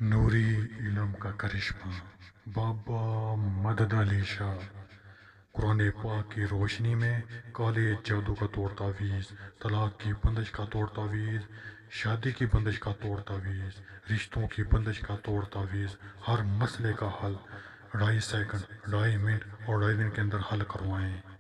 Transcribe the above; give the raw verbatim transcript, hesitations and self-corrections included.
नूरी इलम का करिश्मा बाबा मदद अली शाह। कुरान पाक की रोशनी में काले जादू का तोड़ तावीज़, तलाक की बंदिश का तोड़ तावीज़, शादी की बंदिश का तोड़ तावीज़, रिश्तों की बंदिश का तोड़ तावीज़, हर मसले का हल ढाई सेकंड, ढाई मिनट और ढाई दिन के अंदर हल करवाएं।